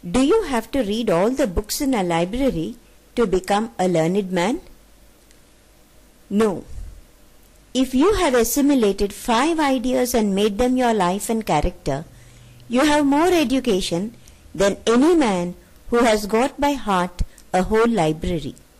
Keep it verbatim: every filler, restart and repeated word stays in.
Do you have to read all the books in a library to become a learned man? No. If you have assimilated five ideas and made them your life and character, you have more education than any man who has got by heart a whole library.